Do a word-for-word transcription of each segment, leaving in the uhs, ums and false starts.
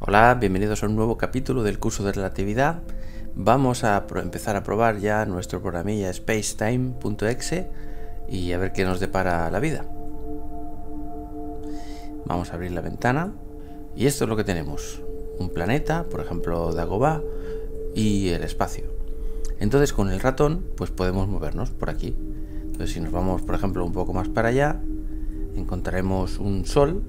Hola, bienvenidos a un nuevo capítulo del curso de relatividad. Vamos a empezar a probar ya nuestro programilla spacetime punto exe y a ver qué nos depara la vida. Vamos a abrir la ventana y esto es lo que tenemos: un planeta, por ejemplo Dagobah, y el espacio. Entonces con el ratón pues podemos movernos por aquí. Entonces si nos vamos por ejemplo un poco más para allá, encontraremos un sol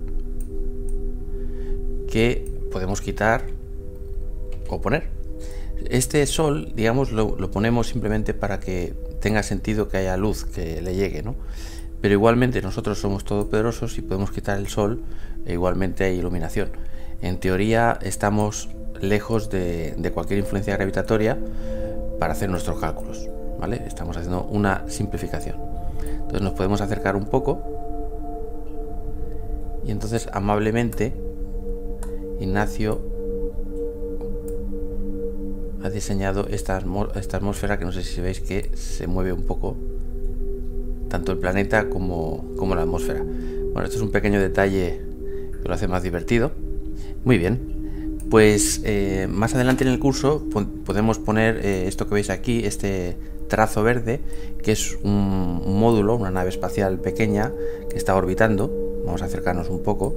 que podemos quitar o poner. Este sol, digamos, lo, lo ponemos simplemente para que tenga sentido que haya luz que le llegue, ¿no? Pero igualmente nosotros somos todopoderosos y podemos quitar el sol e igualmente hay iluminación. En teoría estamos lejos de, de cualquier influencia gravitatoria para hacer nuestros cálculos, ¿vale? Estamos haciendo una simplificación. Entonces nos podemos acercar un poco y entonces amablemente Ignacio ha diseñado esta, esta atmósfera que no sé si veis que se mueve un poco, tanto el planeta como, como la atmósfera. Bueno, esto es un pequeño detalle que lo hace más divertido. Muy bien, pues eh, más adelante en el curso podemos poner eh, esto que veis aquí, este trazo verde, que es un, un módulo, una nave espacial pequeña que está orbitando. Vamos a acercarnos un poco.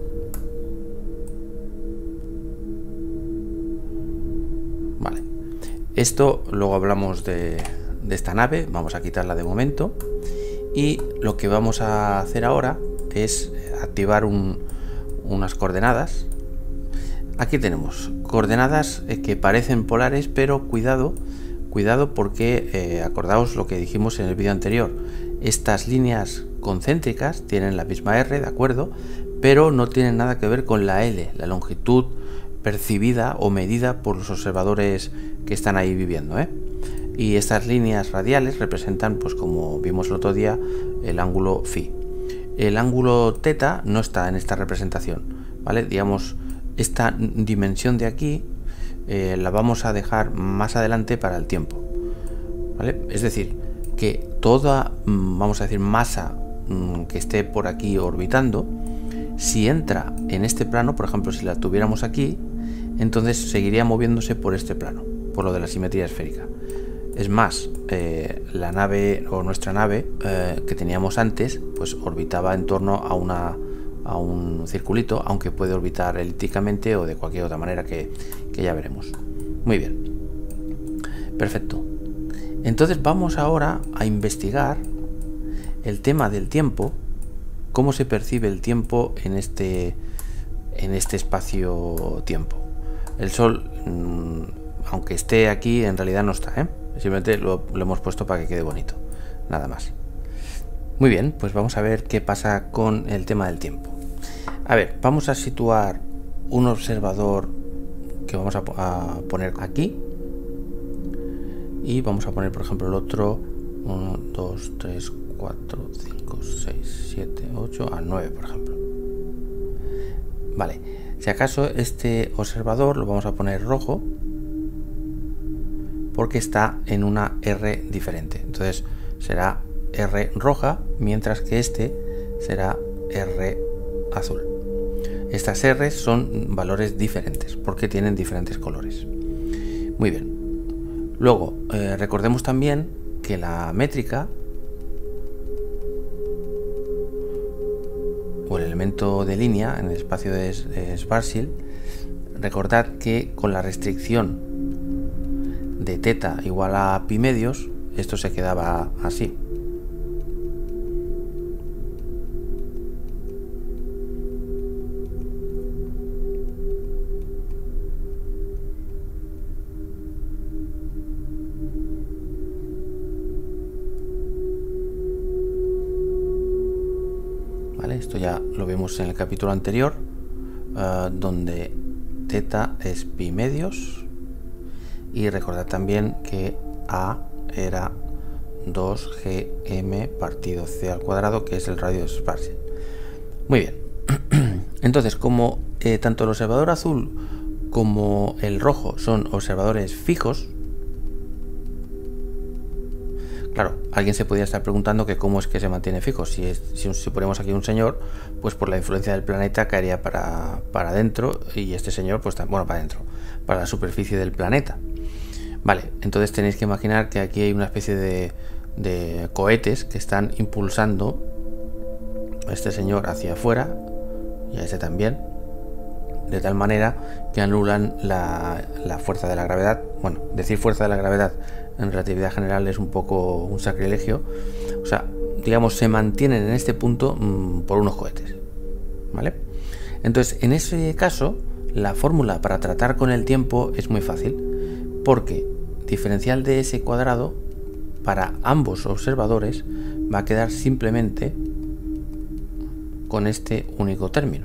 Vale, esto luego hablamos de, de esta nave, vamos a quitarla de momento y lo que vamos a hacer ahora es activar un, unas coordenadas. Aquí tenemos coordenadas que parecen polares, pero cuidado, cuidado porque eh, acordaos lo que dijimos en el vídeo anterior, estas líneas concéntricas tienen la misma R, de acuerdo, pero no tienen nada que ver con la L, la longitud percibida o medida por los observadores que están ahí viviendo, ¿eh? Y estas líneas radiales representan, pues como vimos el otro día, el ángulo phi. El ángulo teta no está en esta representación, ¿vale? Digamos, esta dimensión de aquí eh, la vamos a dejar más adelante para el tiempo, ¿vale? Es decir, que toda, vamos a decir, masa mmm, que esté por aquí orbitando, si entra en este plano, por ejemplo, si la tuviéramos aquí, entonces seguiría moviéndose por este plano, por lo de la simetría esférica. Es más, eh, la nave o nuestra nave eh, que teníamos antes, pues orbitaba en torno a, una, a un circulito, aunque puede orbitar elípticamente o de cualquier otra manera que, que ya veremos. Muy bien, perfecto. Entonces vamos ahora a investigar el tema del tiempo, cómo se percibe el tiempo en este, en este espacio-tiempo. El Sol, mmm, aunque esté aquí, en realidad no está, ¿eh? Simplemente lo, lo hemos puesto para que quede bonito, nada más. Muy bien, pues vamos a ver qué pasa con el tema del tiempo. A ver, vamos a situar un observador que vamos a, a poner aquí y vamos a poner, por ejemplo, el otro uno, dos, tres, cuatro, cinco, seis, siete, ocho, a nueve, por ejemplo. Vale, si acaso este observador lo vamos a poner rojo porque está en una R diferente, entonces será R roja, mientras que este será R azul. Estas R son valores diferentes porque tienen diferentes colores. Muy bien, luego eh, recordemos también que la métrica o el elemento de línea en el espacio de Schwarzschild, recordad que con la restricción de teta igual a pi medios, esto se quedaba así. Vale, esto ya lo vimos en el capítulo anterior, uh, donde teta es pi medios. Y recordad también que A era dos G M partido C al cuadrado, que es el radio de Schwarzschild. Muy bien. Entonces, como eh, tanto el observador azul como el rojo son observadores fijos, Claro, alguien se podría estar preguntando que cómo es que se mantiene fijo. Si, es, si, si ponemos aquí un señor, pues por la influencia del planeta caería para, para adentro, y este señor, pues bueno, para adentro, para la superficie del planeta. Vale, entonces tenéis que imaginar que aquí hay una especie de, de cohetes que están impulsando a este señor hacia afuera, y a este también, de tal manera que anulan la, la fuerza de la gravedad. Bueno, decir fuerza de la gravedad en relatividad general es un poco un sacrilegio. O sea, digamos, se mantienen en este punto mmm, por unos cohetes, ¿vale? Entonces, en ese caso, la fórmula para tratar con el tiempo es muy fácil, porque diferencial de ese cuadrado para ambos observadores va a quedar simplemente con este único término.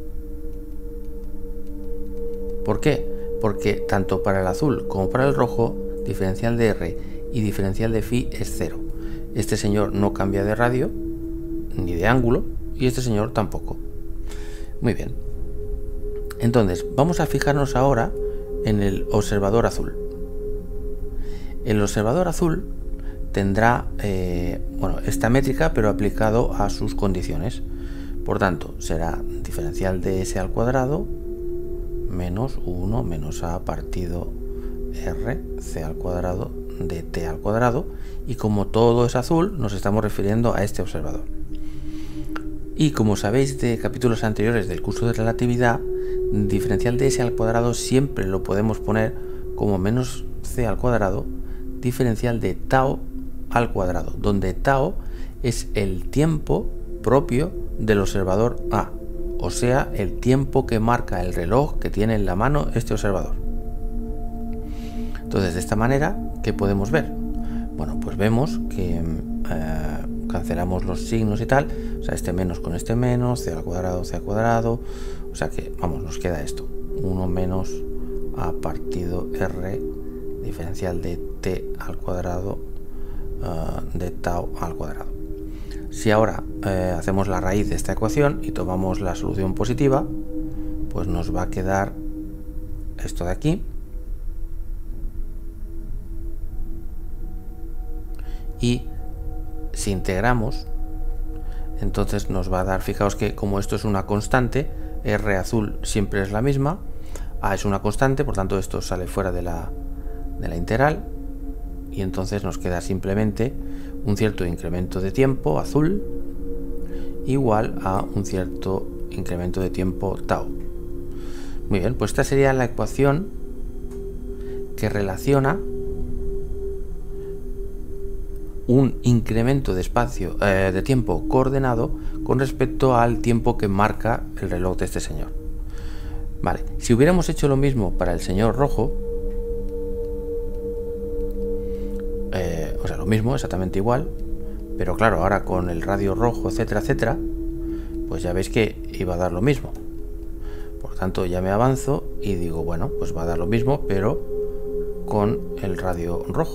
¿Por qué? Porque tanto para el azul como para el rojo, diferencial de R y diferencial de phi es cero. Este señor no cambia de radio ni de ángulo, y este señor tampoco. Muy bien. Entonces, vamos a fijarnos ahora en el observador azul. El observador azul tendrá eh, bueno, esta métrica, pero aplicado a sus condiciones. Por tanto, será diferencial de S al cuadrado menos uno menos A partido R C al cuadrado de T al cuadrado, y como todo es azul, nos estamos refiriendo a este observador. Y como sabéis de capítulos anteriores del curso de relatividad, diferencial de S al cuadrado siempre lo podemos poner como menos C al cuadrado diferencial de tau al cuadrado, donde tau es el tiempo propio del observador A, o sea, el tiempo que marca el reloj que tiene en la mano este observador. Entonces, de esta manera, ¿qué podemos ver? Bueno, pues vemos que eh, cancelamos los signos y tal, o sea, este menos con este menos, C al cuadrado, C al cuadrado, o sea que, vamos, nos queda esto, uno menos A partido R diferencial de T al cuadrado uh, de tau al cuadrado. Si ahora eh, hacemos la raíz de esta ecuación y tomamos la solución positiva, pues nos va a quedar esto de aquí. Y si integramos, entonces nos va a dar, fijaos que como esto es una constante, R azul siempre es la misma, A es una constante, por tanto esto sale fuera de la, de la integral, y entonces nos queda simplemente un cierto incremento de tiempo azul igual a un cierto incremento de tiempo tau. Muy bien, pues esta sería la ecuación que relaciona un incremento de espacio eh, de tiempo coordenado con respecto al tiempo que marca el reloj de este señor. Vale, si hubiéramos hecho lo mismo para el señor rojo, eh, o sea, lo mismo, exactamente igual, pero claro, ahora con el radio rojo, etcétera, etcétera, pues ya veis que iba a dar lo mismo. Por tanto, ya me avanzo y digo, bueno, pues va a dar lo mismo, pero con el radio rojo.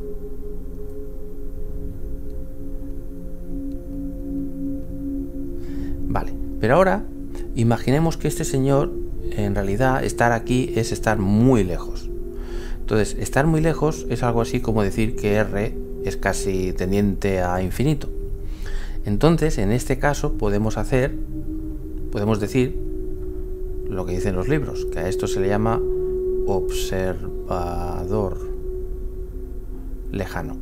Vale, pero ahora imaginemos que este señor, en realidad, estar aquí es estar muy lejos. Entonces, estar muy lejos es algo así como decir que R es casi tendiente a infinito. Entonces, en este caso, podemos hacer, podemos decir lo que dicen los libros, que a esto se le llama observador lejano.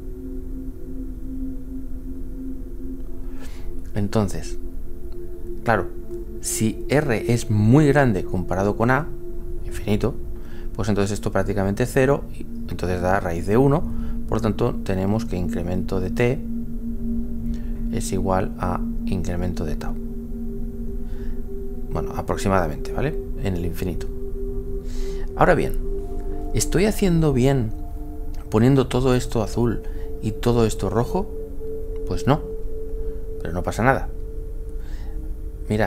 Entonces, claro, si R es muy grande comparado con A, infinito, pues entonces esto prácticamente es cero, y entonces da raíz de uno, por tanto tenemos que incremento de T es igual a incremento de tau. Bueno, aproximadamente, ¿vale? En el infinito. Ahora bien, ¿estoy haciendo bien poniendo todo esto azul y todo esto rojo? Pues no, pero no pasa nada. Mirad,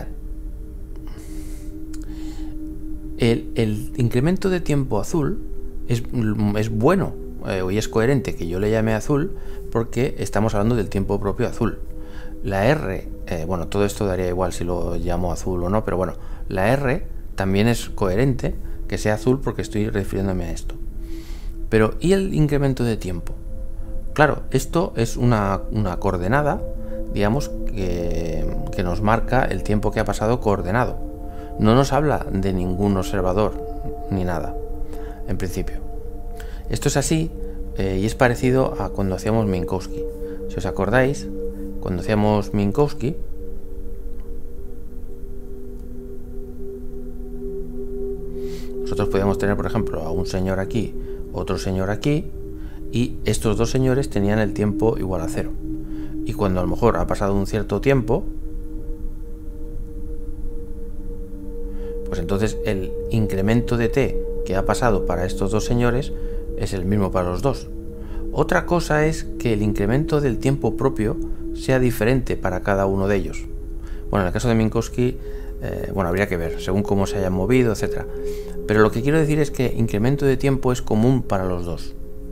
el, el incremento de tiempo azul es, es bueno eh, y es coherente que yo le llame azul porque estamos hablando del tiempo propio azul. La R, eh, bueno, todo esto daría igual si lo llamo azul o no, pero bueno, la R también es coherente que sea azul porque estoy refiriéndome a esto. Pero, ¿y el incremento de tiempo? Claro, esto es una, una coordenada, digamos, que, que nos marca el tiempo que ha pasado coordenado. No nos habla de ningún observador ni nada, en principio. Esto es así eh, y es parecido a cuando hacíamos Minkowski. Si os acordáis, cuando hacíamos Minkowski, nosotros podíamos tener, por ejemplo, a un señor aquí, otro señor aquí, y estos dos señores tenían el tiempo igual a cero. Y cuando a lo mejor ha pasado un cierto tiempo, pues entonces el incremento de t que ha pasado para estos dos señores es el mismo para los dos. Otra cosa es que el incremento del tiempo propio sea diferente para cada uno de ellos. Bueno, en el caso de Minkowski, eh, bueno, habría que ver según cómo se hayan movido, etcétera. Pero lo que quiero decir es que incremento de tiempo es común para los dos.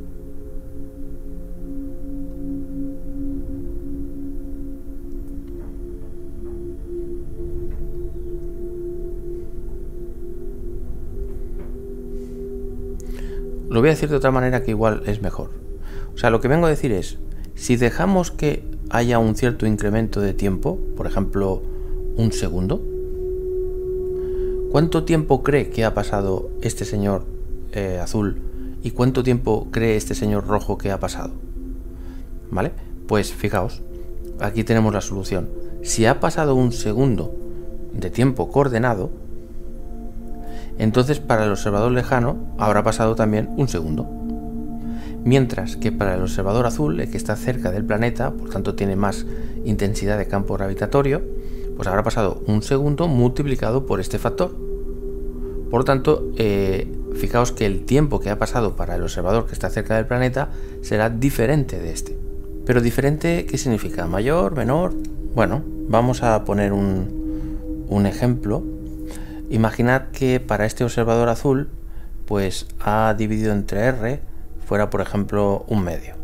Lo voy a decir de otra manera que igual es mejor. O sea, lo que vengo a decir es, si dejamos que haya un cierto incremento de tiempo, por ejemplo, un segundo, ¿cuánto tiempo cree que ha pasado este señor eh, azul y cuánto tiempo cree este señor rojo que ha pasado? ¿Vale? Pues fijaos, aquí tenemos la solución. Si ha pasado un segundo de tiempo coordenado, entonces para el observador lejano habrá pasado también un segundo. Mientras que para el observador azul, el que está cerca del planeta, por tanto tiene más intensidad de campo gravitatorio, pues habrá pasado un segundo multiplicado por este factor. Por lo tanto, eh, fijaos que el tiempo que ha pasado para el observador que está cerca del planeta será diferente de este. Pero diferente, ¿qué significa? ¿Mayor? ¿Menor? Bueno, vamos a poner un, un ejemplo. Imaginad que para este observador azul, pues ha dividido entre R, fuera por ejemplo un medio.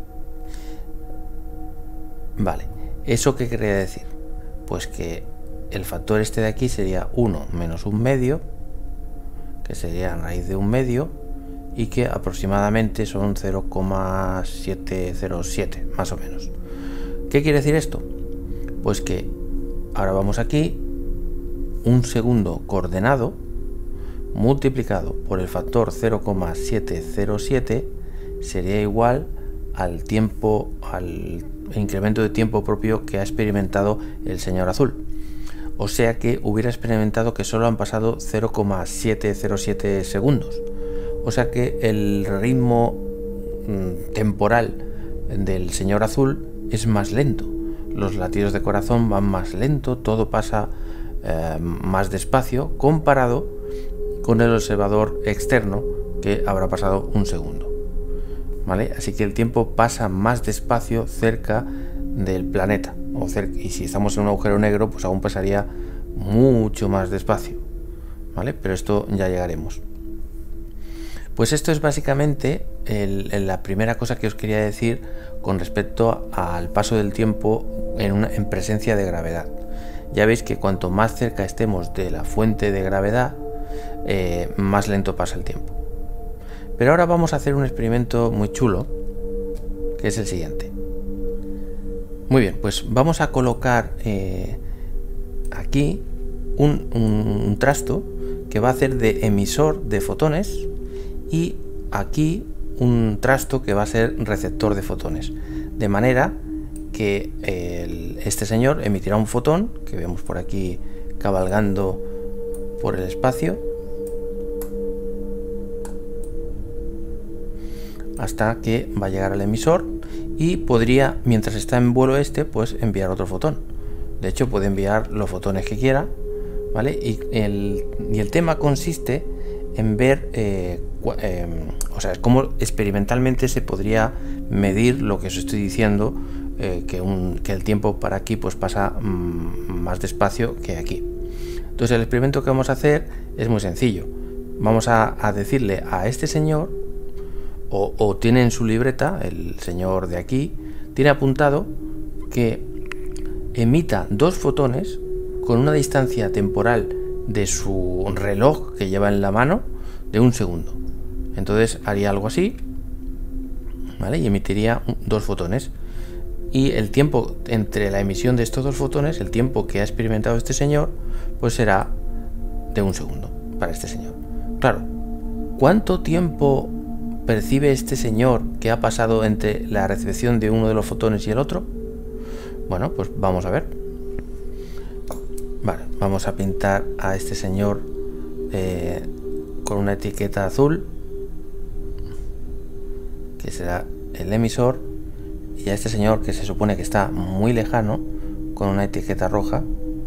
Vale, ¿eso qué quería decir? Pues que el factor este de aquí sería uno menos un medio, que sería raíz de un medio, y que aproximadamente son cero coma setecientos siete, más o menos. ¿Qué quiere decir esto? Pues que ahora vamos aquí, un segundo coordenado multiplicado por el factor cero coma setecientos siete sería igual al tiempo, al incremento de tiempo propio que ha experimentado el señor azul. O sea que hubiera experimentado que solo han pasado cero coma setecientos siete segundos. O sea que el ritmo mmm, temporal del señor azul es más lento. Los latidos de corazón van más lento, todo pasa Eh, más despacio comparado con el observador externo, que habrá pasado un segundo. ¿Vale? Así que el tiempo pasa más despacio cerca del planeta, o cerca, y si estamos en un agujero negro, pues aún pasaría mucho más despacio. ¿Vale? Pero esto ya llegaremos. Pues esto es básicamente el, el, la primera cosa que os quería decir con respecto al paso del tiempo en, una, en presencia de gravedad. Ya veis que cuanto más cerca estemos de la fuente de gravedad, eh, más lento pasa el tiempo. Pero ahora vamos a hacer un experimento muy chulo, que es el siguiente. Muy bien, pues vamos a colocar eh, aquí un, un, un trasto que va a hacer de emisor de fotones y aquí un trasto que va a ser receptor de fotones. De manera que el, este señor emitirá un fotón que vemos por aquí cabalgando por el espacio hasta que va a llegar al emisor y podría, mientras está en vuelo este, pues enviar otro fotón. De hecho puede enviar los fotones que quiera, ¿vale? Y el, y el tema consiste en ver eh, eh, o sea, cómo experimentalmente se podría medir lo que os estoy diciendo, eh, que, un, que el tiempo para aquí pues pasa mmm, más despacio que aquí. Entonces el experimento que vamos a hacer es muy sencillo. Vamos a, a decirle a este señor, o, o tiene en su libreta, el señor de aquí, tiene apuntado que emita dos fotones con una distancia temporal de su reloj que lleva en la mano de un segundo. Entonces haría algo así. ¿vale? Y emitiría dos fotones. Y el tiempo entre la emisión de estos dos fotones, el tiempo que ha experimentado este señor, pues será de un segundo para este señor. Claro, ¿cuánto tiempo percibe este señor que ha pasado entre la recepción de uno de los fotones y el otro? Bueno, pues vamos a ver. Vale, vamos a pintar a este señor eh, con una etiqueta azul, que será el emisor, y a este señor que se supone que está muy lejano, con una etiqueta roja.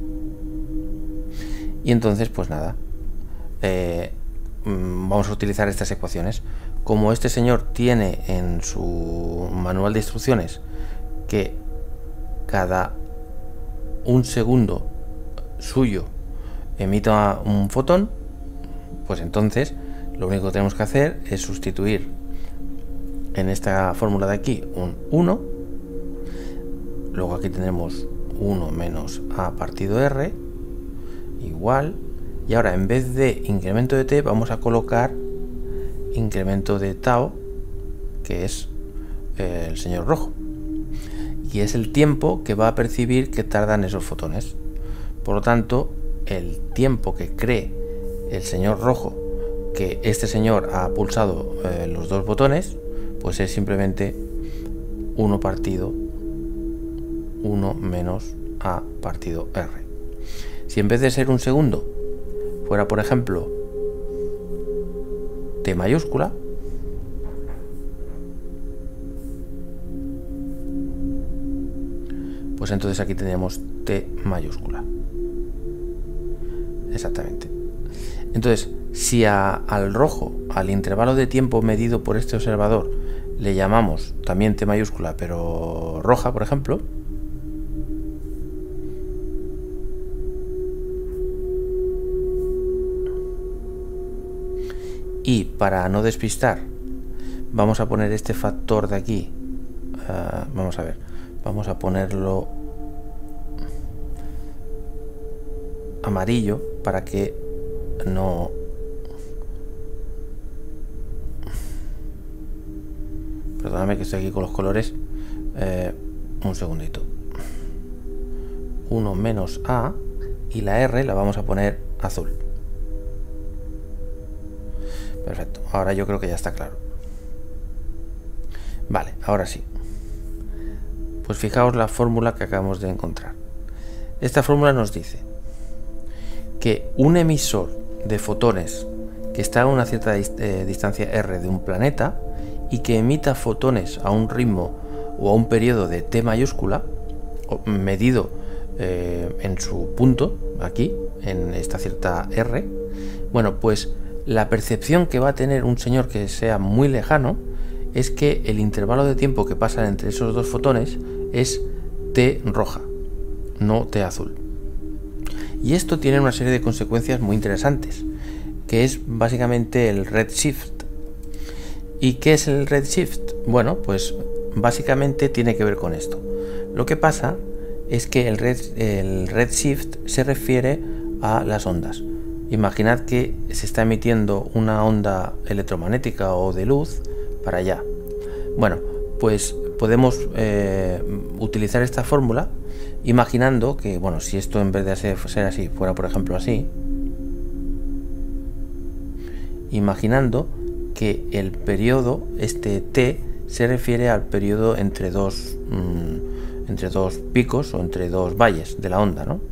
Y entonces, pues nada, eh, vamos a utilizar estas ecuaciones. Como este señor tiene en su manual de instrucciones que cada un segundo suyo emita un fotón, pues entonces lo único que tenemos que hacer es sustituir en esta fórmula de aquí un uno, luego aquí tenemos uno menos a partido r igual, y ahora en vez de incremento de t vamos a colocar incremento de tau, que es eh, el señor rojo, y es el tiempo que va a percibir que tardan esos fotones. Por lo tanto, el tiempo que cree el señor rojo que este señor ha pulsado eh, los dos botones, pues es simplemente uno partido uno menos a partido r. Si en vez de ser un segundo fuera, por ejemplo, t mayúscula, pues entonces aquí tenemos t mayúscula. Exactamente. Entonces, si a, al rojo, al intervalo de tiempo medido por este observador, le llamamos también t mayúscula, pero roja, por ejemplo, y para no despistar, vamos a poner este factor de aquí, uh, vamos a ver, vamos a ponerlo amarillo para que no perdóname que estoy aquí con los colores, eh, un segundito, uno menos a, y la R la vamos a poner azul. Perfecto, ahora yo creo que ya está claro. Vale, ahora sí, pues fijaos la fórmula que acabamos de encontrar. Esta fórmula nos dice que un emisor de fotones que está a una cierta dist eh, distancia r de un planeta y que emita fotones a un ritmo o a un periodo de t mayúscula, medido eh, en su punto, aquí, en esta cierta r, bueno, pues la percepción que va a tener un señor que sea muy lejano es que el intervalo de tiempo que pasa entre esos dos fotones es t roja, no t azul. Y esto tiene una serie de consecuencias muy interesantes, que es básicamente el redshift. ¿Y qué es el redshift? Bueno, pues básicamente tiene que ver con esto. Lo que pasa es que el, red, el redshift se refiere a las ondas. Imaginad que se está emitiendo una onda electromagnética o de luz para allá. Bueno, pues podemos eh, utilizar esta fórmula imaginando que, bueno, si esto en vez de ser, ser así, fuera por ejemplo así, imaginando que el periodo, este t, se refiere al periodo entre dos, mmm, entre dos picos o entre dos valles de la onda, ¿no?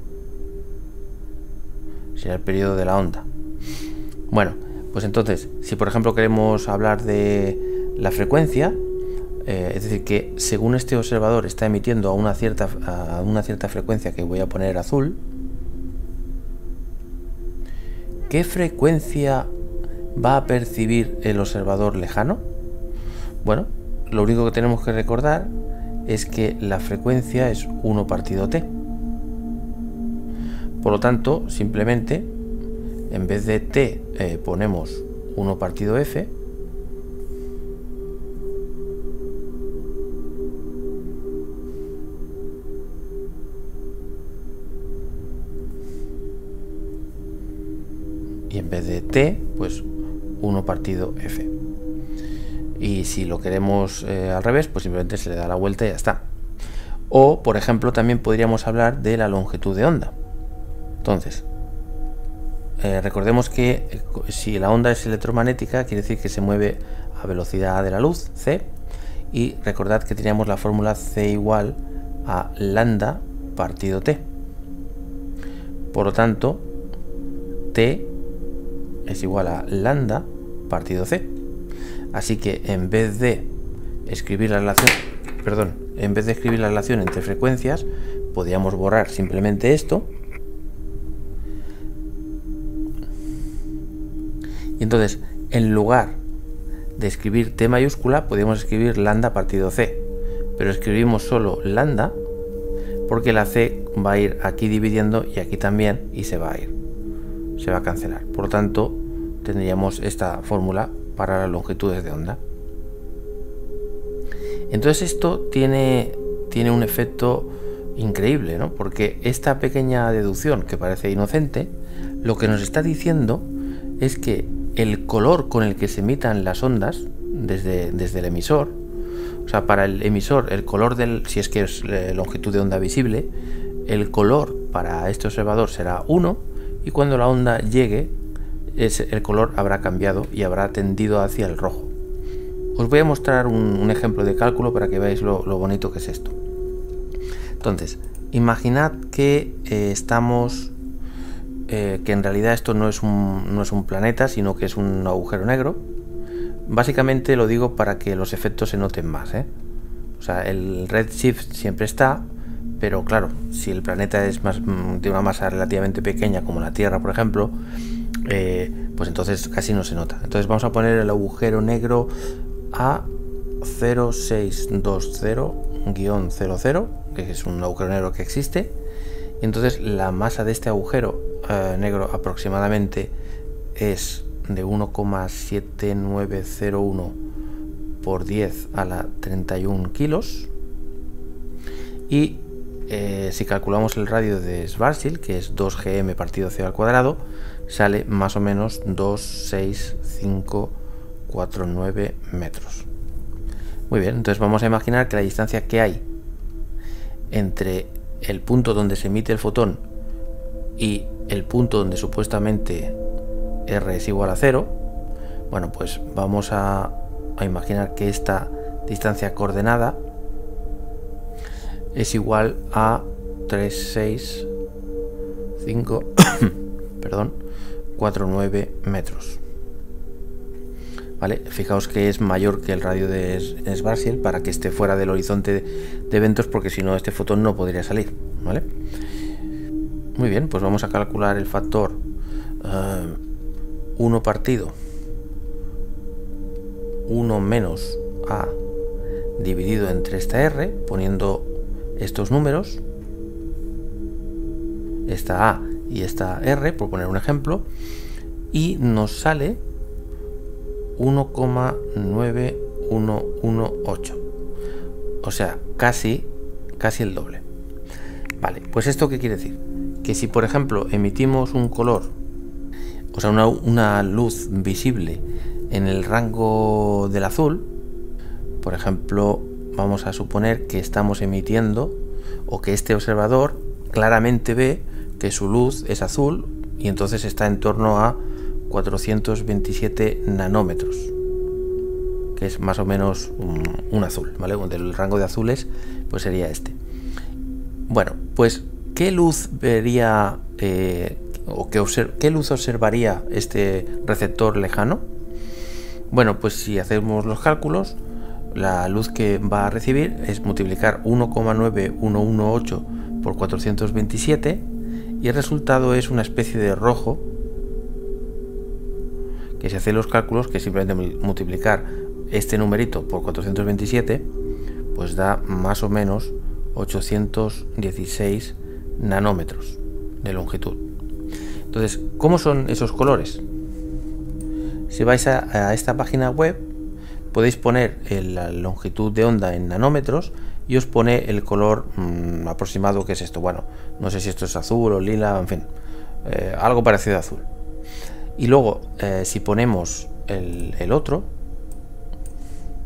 Sería el periodo de la onda. Bueno, pues entonces, si por ejemplo queremos hablar de la frecuencia, eh, es decir, que según este observador está emitiendo a una cierta, a una cierta frecuencia que voy a poner azul, ¿qué frecuencia va a percibir el observador lejano? Bueno, lo único que tenemos que recordar es que la frecuencia es uno partido t. Por lo tanto, simplemente, en vez de t eh, ponemos uno partido f, y en vez de t, pues uno partido f. Y si lo queremos eh, al revés, pues simplemente se le da la vuelta y ya está. O, por ejemplo, también podríamos hablar de la longitud de onda. Entonces, eh, recordemos que eh, si la onda es electromagnética, quiere decir que se mueve a velocidad de la luz, c, y recordad que teníamos la fórmula c igual a lambda partido t. Por lo tanto, t es igual a lambda partido c. Así que en vez de escribir la relación, perdón, en vez de escribir la relación entre frecuencias, podríamos borrar simplemente esto. Y entonces, en lugar de escribir t mayúscula, podríamos escribir lambda partido c. Pero escribimos solo lambda porque la c va a ir aquí dividiendo y aquí también, y se va a ir. Se va a cancelar. Por lo tanto, tendríamos esta fórmula para las longitudes de onda. Entonces esto tiene, tiene un efecto increíble, ¿no? Porque esta pequeña deducción, que parece inocente, lo que nos está diciendo es que el color con el que se emitan las ondas desde, desde el emisor, o sea, para el emisor, el color del, si es que es longitud de onda visible, el color para este observador será uno, y cuando la onda llegue, es, el color habrá cambiado y habrá tendido hacia el rojo. Os voy a mostrar un, un ejemplo de cálculo para que veáis lo, lo bonito que es esto. Entonces, imaginad que eh, estamos, eh, que en realidad esto no es, un, no es un planeta, sino que es un agujero negro. Básicamente lo digo para que los efectos se noten más, ¿eh? O sea, el redshift siempre está, pero claro, si el planeta es más, de una masa relativamente pequeña, como la Tierra, por ejemplo, eh, pues entonces casi no se nota. Entonces vamos a poner el agujero negro a cero seis dos cero guión cero cero, que es un agujero negro que existe, y entonces la masa de este agujero eh, negro aproximadamente es de uno coma siete nueve cero uno por diez a la treinta y uno kilos, y eh, si calculamos el radio de Schwarzschild, que es dos ge eme partido c al cuadrado, sale más o menos dos coma seis cinco cuatro nueve metros. Muy bien, entonces vamos a imaginar que la distancia que hay entre el punto donde se emite el fotón y el punto donde supuestamente R es igual a cero, bueno, pues vamos a, a imaginar que esta distancia coordenada es igual a tres coma seis cinco perdón, cuatro nueve metros. ¿Vale? Fijaos que es mayor que el radio de Schwarzschild para que esté fuera del horizonte de eventos, porque si no este fotón no podría salir, ¿vale? Muy bien, pues vamos a calcular el factor uh, uno partido uno menos a dividido entre esta R, poniendo estos números, esta A y esta R, por poner un ejemplo, y nos sale uno coma nueve uno uno ocho, o sea, casi casi el doble. Vale, pues esto qué quiere decir, que si por ejemplo emitimos un color, o sea, una, una luz visible en el rango del azul, por ejemplo, vamos a suponer que estamos emitiendo, o que este observador claramente ve que su luz es azul y entonces está en torno a cuatrocientos veintisiete nanómetros, que es más o menos un, un azul, ¿vale? El rango de azules pues sería este. Bueno, pues ¿qué luz vería eh, o qué, qué luz observaría este receptor lejano? Bueno, pues si hacemos los cálculos, la luz que va a recibir es multiplicar uno coma nueve uno uno ocho por cuatrocientos veintisiete, y el resultado es una especie de rojo, que si hacéis los cálculos, que simplemente multiplicar este numerito por cuatrocientos veintisiete, pues da más o menos ochocientos dieciséis nanómetros de longitud. Entonces, ¿cómo son esos colores? Si vais a, a esta página web, podéis poner el, la longitud de onda en nanómetros y os pone el color mmm, aproximado que es esto. Bueno, no sé si esto es azul o lila, en fin, eh, algo parecido a azul. Y luego, eh, si ponemos el, el otro,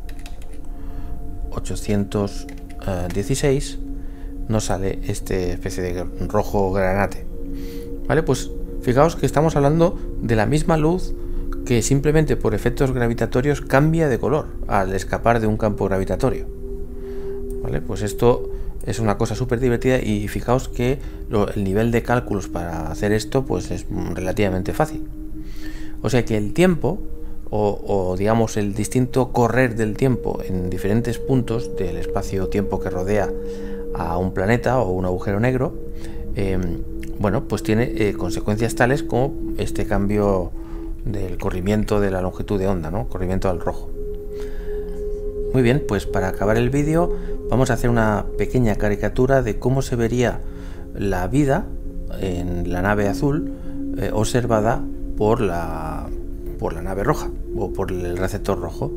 ochocientos dieciséis nos sale este especie de rojo granate. Vale, pues fijaos que estamos hablando de la misma luz que simplemente por efectos gravitatorios cambia de color al escapar de un campo gravitatorio. Vale, pues esto es una cosa súper divertida y fijaos que lo, el nivel de cálculos para hacer esto pues es relativamente fácil. O sea que el tiempo o, o digamos el distinto correr del tiempo en diferentes puntos del espacio-tiempo que rodea a un planeta o un agujero negro, eh, bueno, pues tiene eh, consecuencias tales como este cambio del corrimiento de la longitud de onda, ¿no? Corrimiento al rojo. Muy bien, pues para acabar el vídeo vamos a hacer una pequeña caricatura de cómo se vería la vida en la nave azul eh, observada por la, por la nave roja o por el receptor rojo.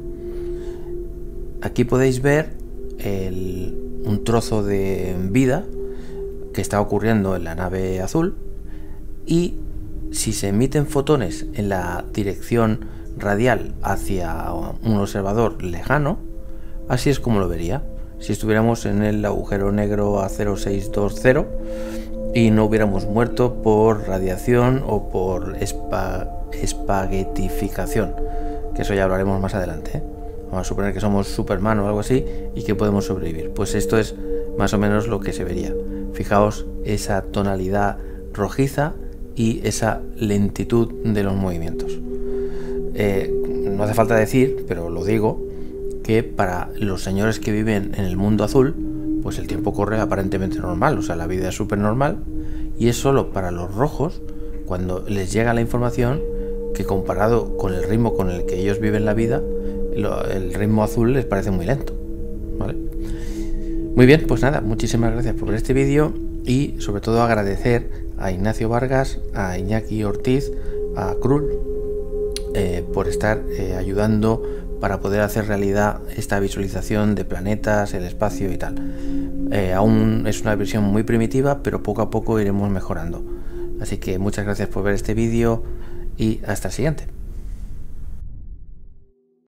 Aquí podéis ver el, un trozo de vida que está ocurriendo en la nave azul, y si se emiten fotones en la dirección radial hacia un observador lejano, así es como lo vería si estuviéramos en el agujero negro A cero seis dos cero y no hubiéramos muerto por radiación o por espa espaguetificación, que eso ya hablaremos más adelante, ¿eh? Vamos a suponer que somos Superman o algo así y que podemos sobrevivir. Pues esto es más o menos lo que se vería. Fijaos esa tonalidad rojiza y esa lentitud de los movimientos. Eh, no hace falta decir, pero lo digo, que para los señores que viven en el mundo azul, pues el tiempo corre aparentemente normal, o sea, la vida es súper normal, y es solo para los rojos, cuando les llega la información, que comparado con el ritmo con el que ellos viven la vida, lo, el ritmo azul les parece muy lento, ¿vale? Muy bien, pues nada, muchísimas gracias por ver este vídeo y sobre todo agradecer a Ignacio Vargas, a Iñaki Ortiz, a Krul, eh, por estar eh, ayudando para poder hacer realidad esta visualización de planetas, el espacio y tal. Eh, aún es una versión muy primitiva, pero poco a poco iremos mejorando. Así que muchas gracias por ver este vídeo y hasta el siguiente.